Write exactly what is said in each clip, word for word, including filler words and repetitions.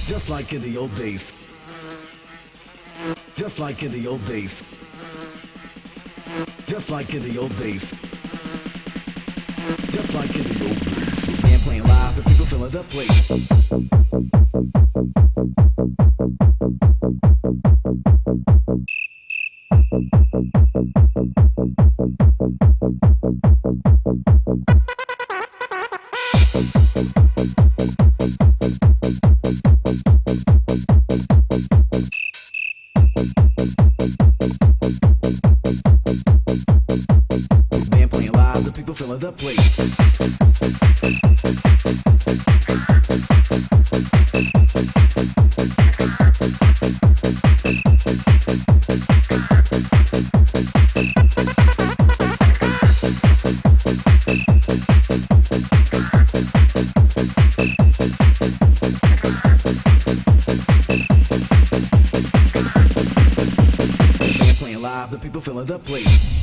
Just like in the old days. Just like in the old days. Just like in the old days. Just like in the old days. Band playing live, the people filling the place. Band playing live, the people filling the place. Live, the people filling the place.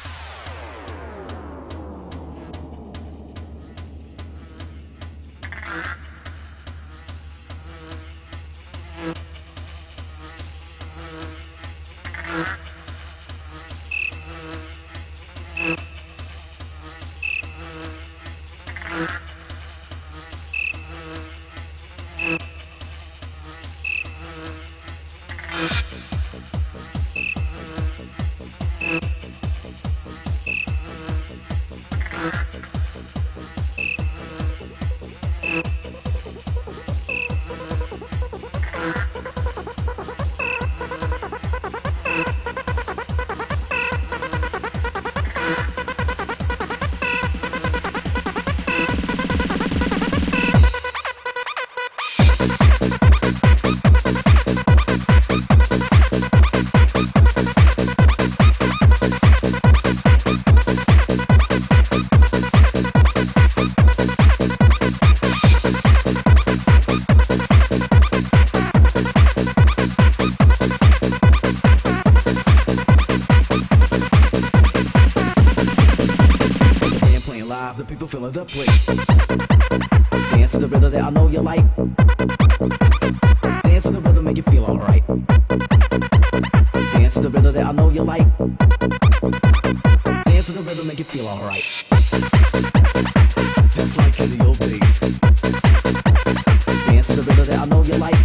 The people filling the place. Dance to the rhythm that I know you like. Dance to the rhythm, make you feel alright. Dance to the rhythm that I know you like. Dance to the rhythm, make you feel alright. Just like in the old days. Dance to the rhythm that I know you like.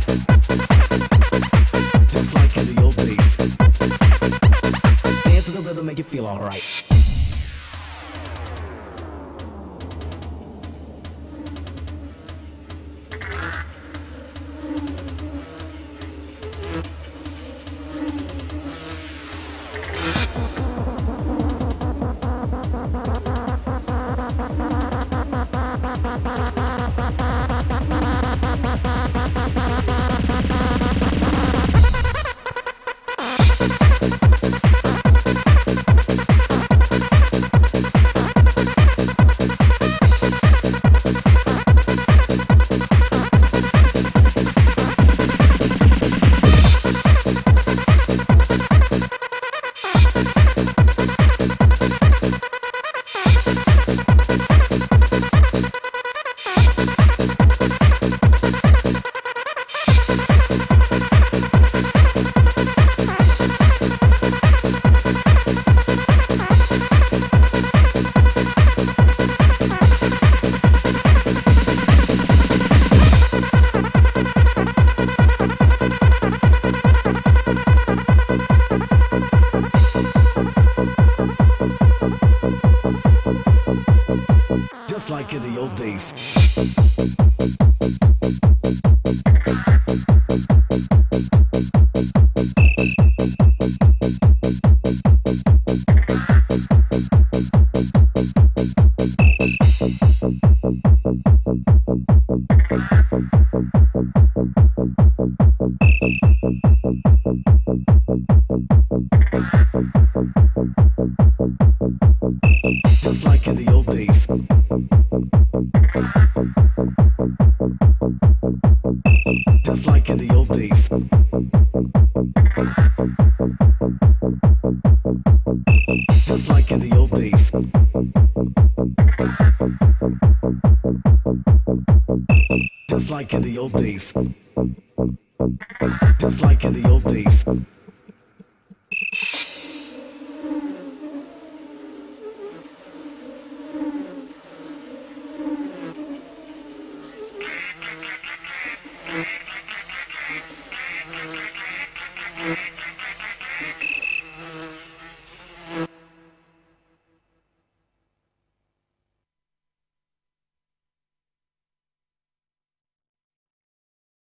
Just like in the old days. Dance to the rhythm, make you feel alright. Just like in the old days. Just like in the old days. Just like in the old days. Just like in the old days. Just like in the old days. Just like in the old days.